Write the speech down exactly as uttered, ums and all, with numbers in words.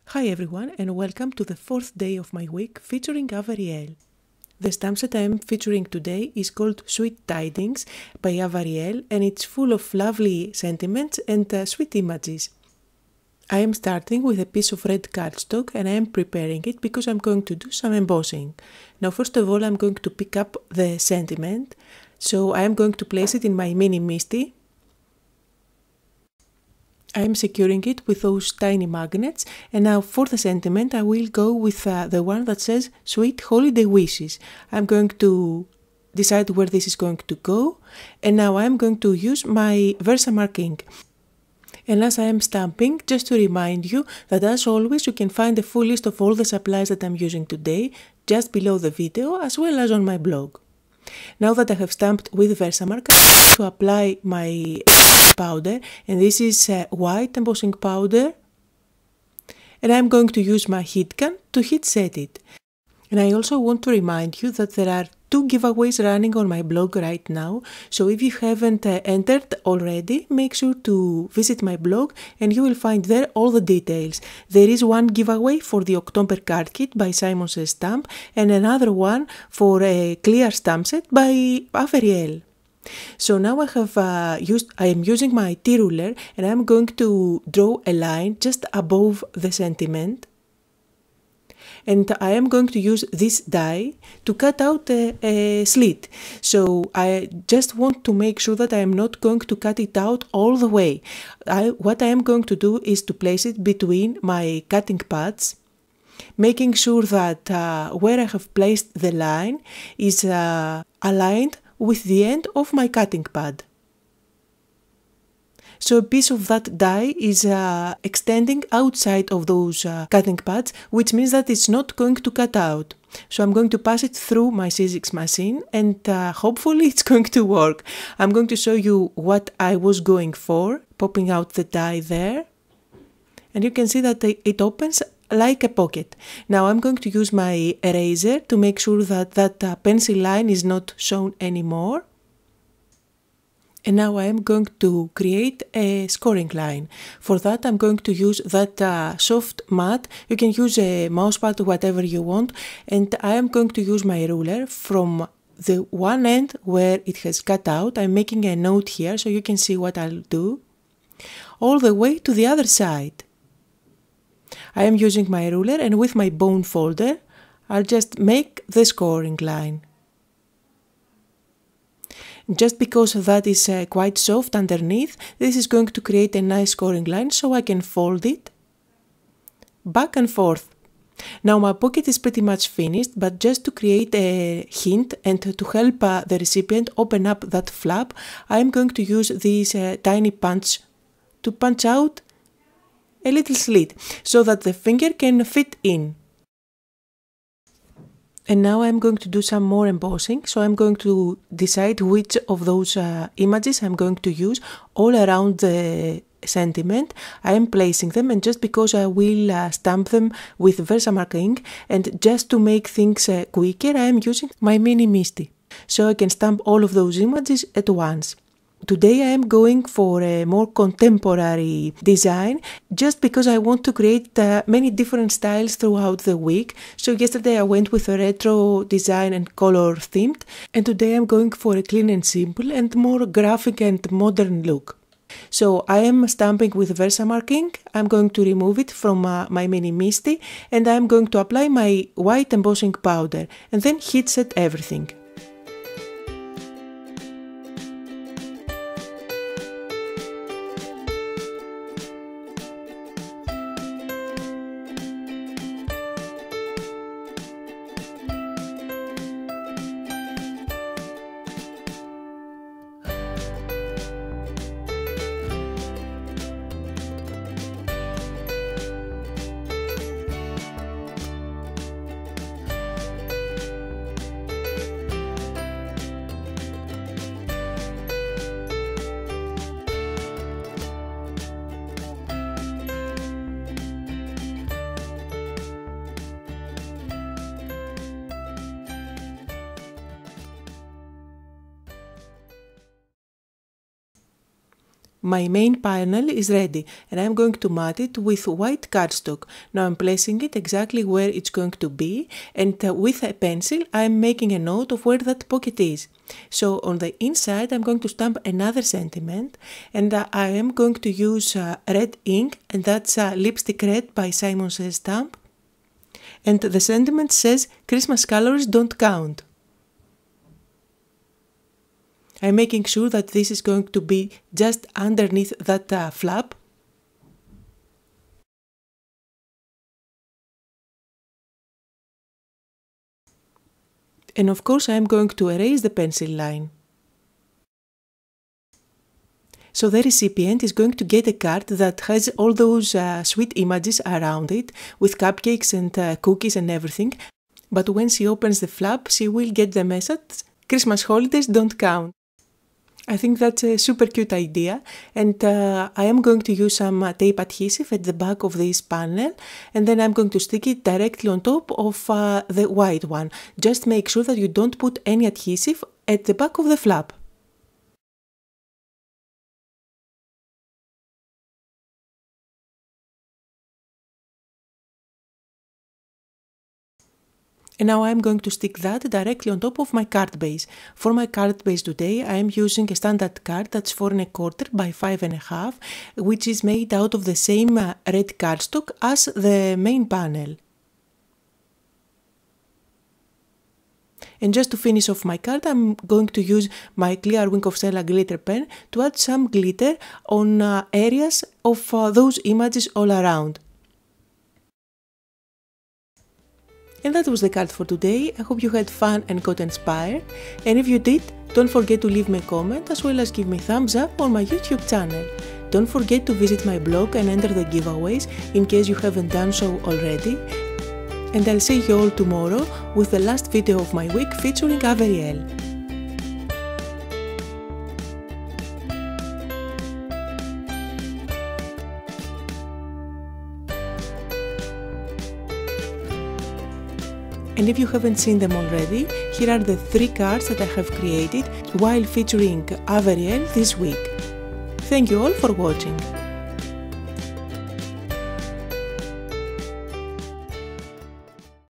Hi everyone and welcome to the fourth day of my week featuring Avariel. The stamp set I am featuring today is called Sweet Tidings by Avariel and it's full of lovely sentiments and uh, sweet images. I am starting with a piece of red cardstock and I am preparing it because I'm going to do some embossing. Now first of all I'm going to pick up the sentiment, so I am going to place it in my mini MISTI. I am securing it with those tiny magnets, and now for the sentiment I will go with uh, the one that says Sweet Holiday Wishes. I'm going to decide where this is going to go, and now I am going to use my Versamark ink. And as I am stamping, just to remind you that as always you can find a full list of all the supplies that I'm using today just below the video as well as on my blog. Now that I have stamped with Versamark, I'm going to apply my powder, and this is uh, white embossing powder, and I'm going to use my heat gun to heat set it. And I also want to remind you that there are two giveaways running on my blog right now, so if you haven't uh, entered already, make sure to visit my blog and you will find there all the details. There is one giveaway for the October card kit by Simon Says Stamp and another one for a clear stamp set by Avariel. So now I have uh, used, I am using my T-ruler and I'm going to draw a line just above the sentiment. And I am going to use this die to cut out a, a slit. So I just want to make sure that I am not going to cut it out all the way. I, what I am going to do is to place it between my cutting pads, making sure that uh, where I have placed the line is uh, aligned with the end of my cutting pad. So a piece of that die is uh, extending outside of those uh, cutting pads, which means that it's not going to cut out. So I'm going to pass it through my Sizzix machine and uh, hopefully it's going to work. I'm going to show you what I was going for, popping out the die there. And you can see that it opens like a pocket. Now I'm going to use my eraser to make sure that that uh, pencil line is not shown anymore. And now I am going to create a scoring line. For that I'm going to use that uh, soft mat. You can use a mousepad or whatever you want. And I am going to use my ruler from the one end where it has cut out. I'm making a note here so you can see what I'll do. All the way to the other side. I am using my ruler and with my bone folder I'll just make the scoring line. Just because that is uh, quite soft underneath, this is going to create a nice scoring line so I can fold it back and forth. Now my pocket is pretty much finished, but just to create a hint and to help uh, the recipient open up that flap, I am going to use this uh, tiny punch to punch out a little slit so that the finger can fit in. And now I'm going to do some more embossing, so I'm going to decide which of those uh, images I'm going to use all around the sentiment. I am placing them, and just because I will uh, stamp them with Versamark ink and just to make things uh, quicker, I am using my mini MISTI, so I can stamp all of those images at once. Today I am going for a more contemporary design just because I want to create uh, many different styles throughout the week. So yesterday I went with a retro design and color themed, and today I'm going for a clean and simple and more graphic and modern look. So I am stamping with Versamark ink. I'm going to remove it from uh, my mini MISTI and I'm going to apply my white embossing powder and then heat set everything. My main panel is ready and I'm going to mat it with white cardstock. Now I'm placing it exactly where it's going to be, and uh, with a pencil I'm making a note of where that pocket is. So on the inside I'm going to stamp another sentiment, and uh, I am going to use uh, red ink, and that's uh, Lipstick Red by Simon Says Stamp. And the sentiment says Christmas calories don't count. I'm making sure that this is going to be just underneath that uh, flap. And of course I'm going to erase the pencil line. So the recipient is going to get a card that has all those uh, sweet images around it, with cupcakes and uh, cookies and everything. But when she opens the flap, she will get the message, Christmas holidays don't count. I think that's a super cute idea, and uh, I am going to use some uh, tape adhesive at the back of this panel, and then I'm going to stick it directly on top of uh, the white one. Just make sure that you don't put any adhesive at the back of the flap. And now I'm going to stick that directly on top of my card base. For my card base today, I am using a standard card that's four and a quarter by five and a half, which is made out of the same uh, red cardstock as the main panel. And just to finish off my card, I'm going to use my clear Wink of Stella glitter pen to add some glitter on uh, areas of uh, those images all around. And that was the card for today. I hope you had fun and got inspired. And if you did, don't forget to leave me a comment as well as give me a thumbs up on my YouTube channel. Don't forget to visit my blog and enter the giveaways in case you haven't done so already. And I'll see you all tomorrow with the last video of my week featuring Averiel. And if you haven't seen them already, here are the three cards that I have created while featuring Averiel this week. Thank you all for watching.